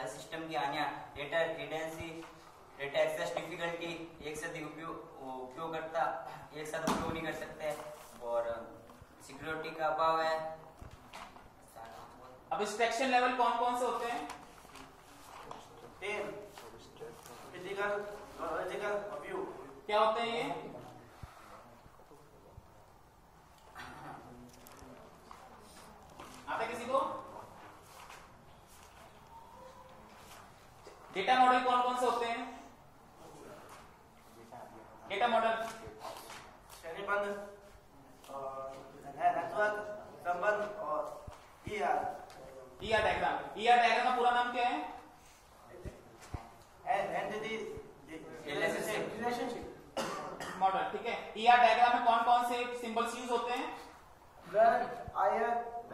System की हानियां, data redundancy, data access difficulty, एक साथ उपयोगकर्ता एक साथ उपयोग नहीं कर सकते, और सिक्योरिटी का अभाव है। अब एब्स्ट्रैक्शन लेवल कौन कौन से होते हैं? Physical, logical, view. क्या होते हैं ये? आता है किसी को? डेटा मॉडल कौन कौन से होते हैं? डेटा मॉडल श्रेणीबद्ध, नेटवर्क, संबंध और ईआर डायग्राम। ईआर डायग्राम का पूरा नाम क्या है? Entity relationship model. ठीक है, ईआर डायग्राम में कौन कौन से सिंबल्स यूज होते हैं? आयर,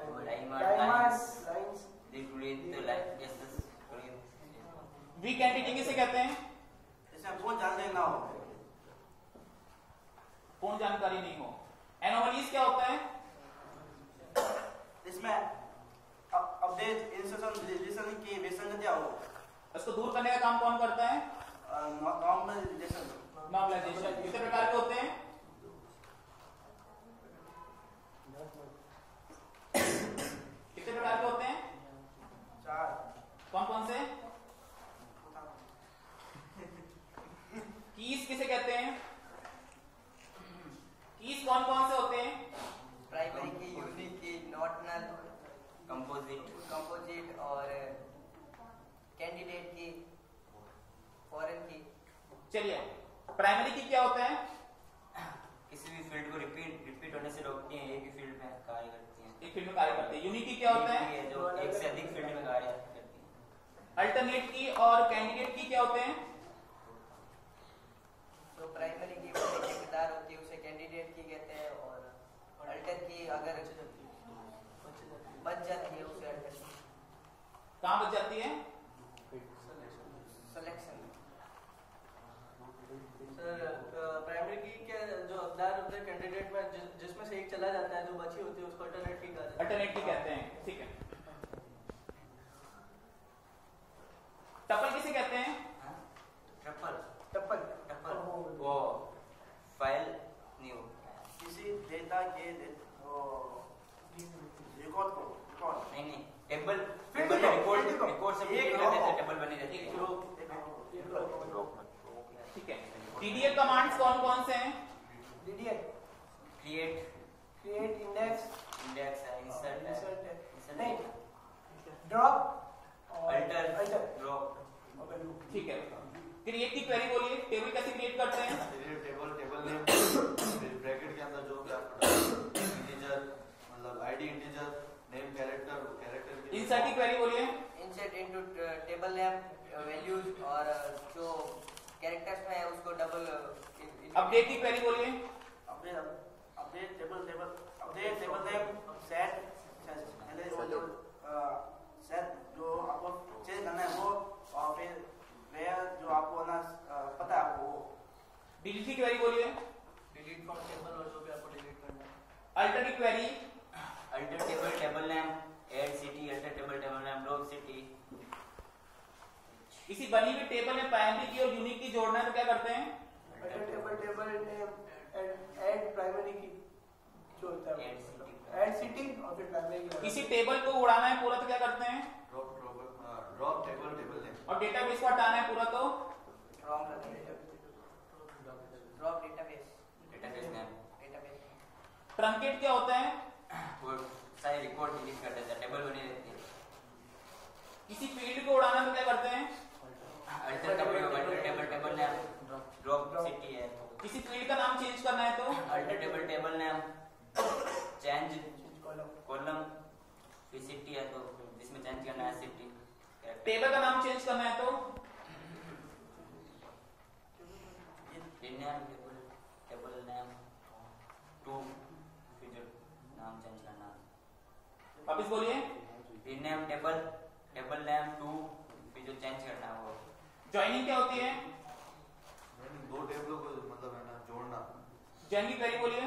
वीक एंटिटी किसे कहते हैं? इसमें कौन जानकारी ना हो, पूर्ण जानकारी नहीं हो। एनोमलीज क्या होता है? इसमें अपडेट, इंसर्शन, डिलीशन की विसंगतियां हो। इसको दूर करने का काम कौन करता है? नॉर्मलाइजेशन। कितने प्रकार के होते हैं? कितने प्रकार के होते हैं? 4। कौन कौन से? कीज किसे कहते हैं? कीज कौन कौन से होते हैं? Primary key, unique key, not null, composite और कैंडिडेट की, फॉरेन की। चलिए, प्राइमरी की क्या होता है? किसी भी फील्ड को रिपीट होने से रोकती है, एक ही फील्ड में कार्य करती है। एक फील्ड में कार्य करते हैं। यूनिक की क्या होता है? जो एक से अधिक फील्ड में कार्य करती है। अल्टरनेट की और कैंडिडेट की क्या होते हैं? तो प्राइमरी की वो ठेकेदार होती है, उसे कैंडिडेट की कहते हैं, और अल्टर की अगर बच जाती है उसे अल्टर की। कहाँ बच जाती है? सिलेक्शन। सर प्राइमरी की के जो अखबार होते हैं कैंडिडेट में जिसमें से एक चला जाता है, जो बची होती है उसको अल्टरनेट की कहते हैं। अल्टरनेट की कहते हैं। ठीक है। टपल किसे कहते हैं? ट्रिपल वो फाइल न्यू, किसी डेटा के रिकॉर्ड को नहीं टेबल रिकॉर्ड से टेबल बनी रहती है। ठीक है। डीडीएल कमांड्स कौन कौन से हैं? DDL क्रिएट, इंडेक्स है, इंसर्ट नहीं, ड्रॉप और अल्टर, ड्रॉप। ठीक है। क्रिएट की क्वेरी बोलिए। टेबल कैसे क्रिएट करते हैं? टेबल नेम, ब्रैकेट के अंदर जो भी आपका इंटीजर, मतलब आईडी इंटीजर, नेम कैरेक्टर की। इंसर्ट की क्वेरी बोलिए। Insert into table name values, और जो कैरेक्टर्स में है उसको डबल। अपडेट की क्वेरी बोलिए। अपडेट टेबल नेम, सेट जो आपको चेंज करना है वो, और फिर वेयर जो आपको ना पता है आपको वो। डिलीट की क्वेरी बोलिए। डिलीट फ्रॉम टेबल, और जो भी आपको डिलीट करना है। अल्टर की query. Alter table name, add city, alter table name, drop city. किसी बनी हुई टेबल में प्राइमरी की और यूनिक की जोड़ना है तो क्या करते हैं? टेबल नेम, ऐड प्राइमरी की जो होता है, ऐड सिटी, और फिर प्राइमरी की। किसी टेबल को उड़ाना है पूरा तो क्या करते हैं? Drop table name. और डेटाबेस को हटाना है पूरा तो? Drop database name. ट्रंकेट क्या होता है? वो सारे रिकॉर्ड डिलीट कर देता है, टेबल बनी रहती है। किसी फील्ड को उड़ाना है तो क्या करते हैं? Alter table name, drop city है। किसी फील्ड का नाम चेंज करना है तो? Alter table name, change column, फिर सिटी है तो जिसमें चेंज करना है सिटी। टेबल का नाम चेंज करना है तो? टेबल नेम 2, फिर जो नाम चेंज करना। वापिस बोलिए। रीनेम टेबल नेम 2, फिर जो चेंज करना है वो। ज्वाइनिंग क्या होती है? दो टेबलों को मतलब है ना जोड़ना। ज्वाइन की क्वेरी बोलिए।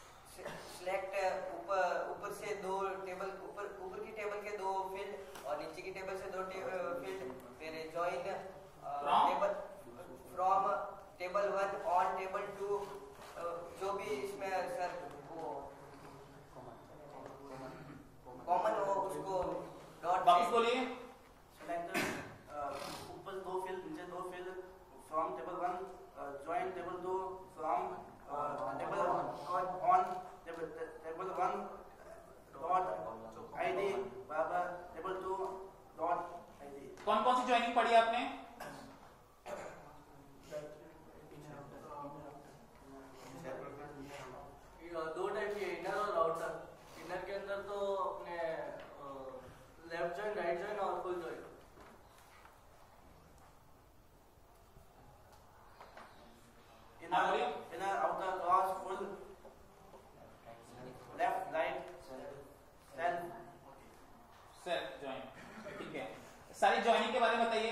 सिलेक्ट ऊपर से दो टेबल, ऊपर की टेबल के दो फील्ड और नीचे स्टिकी टेबल से 2 फील्ड, फिर join From? Table from table 1 on table 2, जो भी इसमें सर वो कॉमन हो उसको डॉट वापस बोलिए। सेलेक्ट ऊपर 2 फील्ड, नीचे 2 field, from table 1 join table 2, from table on table 1 dot ID बराबर टेबल 2 डॉट आईडी। कौन कौन सी ज्वाइनिंग पढ़ी आपने? दो टाइप की, इनर और आउटर। इनर के अंदर तो अपने लेफ्ट जॉइन, राइट जॉइन और फुल जॉइन। हाँ, बोलिए। Inner outer cross full left right self. Self join, ठीक है। सारी ज्वाइनिंग के बारे में बताइए।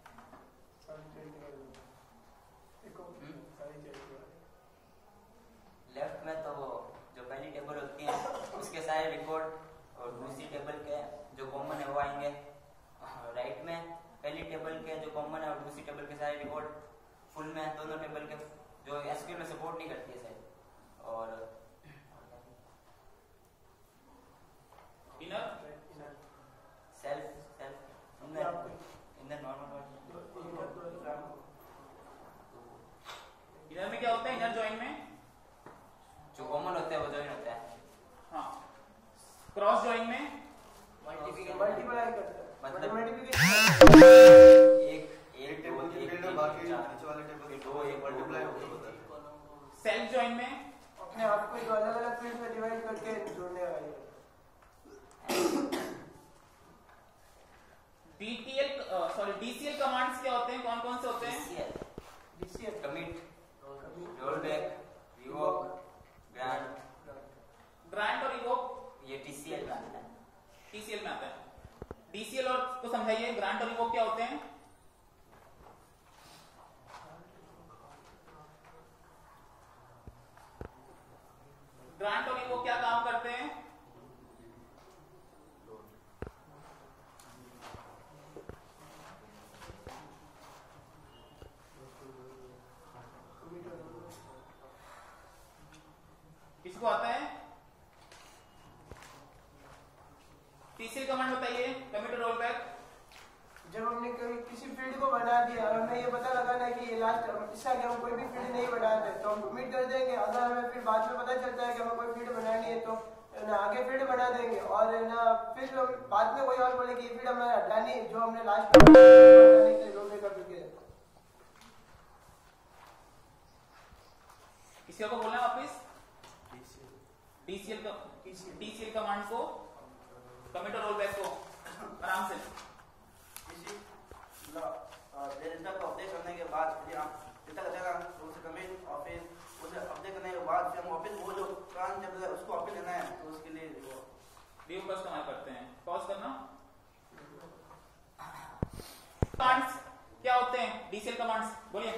लेफ्ट में तो वो जो पहली टेबल होती है उसके सारे रिकॉर्ड, और दूसरी टेबल के जो कॉमन है वो आएंगे। राइट में पहली टेबल के जो कॉमन है और दूसरी टेबल के सारे रिकॉर्ड। फुल में दोनों टेबल के जो एसक्यूएल में सपोर्ट नहीं करती है शायद। और inner self inner normal inner में क्या होता है? इनर ज्वाइन में जो कॉमन होता है वो ज्वाइन होता है। हाँ। क्रॉस ज्वाइन में मल्टीप्लाई करता है, मतलब मल्टीप्लिकेशन एक एक टेबल की फील्ड में बाकी नीचे वाले टेबल की 2 एक मल्टीप्लाई होकर बताते हैं। सेल्फ ज्वाइन में अपने आप को जो अलग अलग फील्ड में डिवाइड करके जोड़ने वाली है। डीसीएल कमांड्स क्या होते हैं? कौन कौन से होते हैं? DCL commit, rollback, revoke, grant. Grant और रिवोक ये टीसीएल में आता है। टीसीएल में आता है। डीसीएल और को समझाइए, ग्रांट और रिवोक क्या होते हैं? ग्रांट और रिवोक क्या काम करते हैं? किसको आता है? टीसीएल कमांड बताइए। Commit rollback. जब हमने किसी फील्ड को बना दिया और हमें ये पता लगाना है कि ये लास्ट, इससे आगे हम कोई भी फील्ड नहीं बना रहे तो हम कमिट कर देंगे। अगर हमें फिर बाद में पता चलता है कि हमें कोई फील्ड बनानी है तो ना आगे फील्ड बना देंगे, और ना फिर हम बाद में कोई और बोले कि ये फील्ड हमें हटानी है जो हमने लास्ट में हटाने के लिए रोल बैक कर चुके हैं। किसी को बोलना है वापिस? टीसीएल कमांड को, कमिट और रोल बैक को आराम से। डेटा को अपडेट करने के बाद यदि आप डेटा करेगा तो उसे कमिट, और फिर उसे अपडेट करने के बाद फिर हम वापस वो जो पुराना टेबल है उसको वापस लेना है, तो उसके लिए व्यू का इस्तेमाल करते हैं। पॉज करना। कमांड्स क्या होते हैं? डीसीएल कमांड्स बोलिए।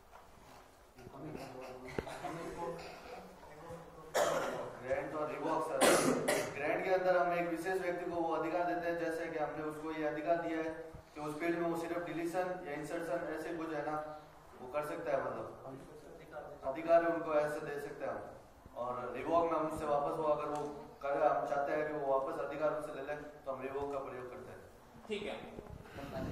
ग्रांट और रिवोक सर। ग्रांट के अंदर हम एक विशेष व्यक्ति को वो अधिकार देते हैं, जैसे कि हमने उसको ये अधिकार दिया है कि उस फील्ड में वो सिर्फ डिलीशन या इंसर्शन ऐसे कुछ है ना वो कर सकता है, मतलब अधिकार है उनको ऐसे दे सकते हैं हम। और रिवोक में हम उससे वापस वो अगर वो करे, हम चाहते हैं कि वो वापस अधिकार उनसे ले लें तो हम रिवोक का प्रयोग करते हैं। ठीक है।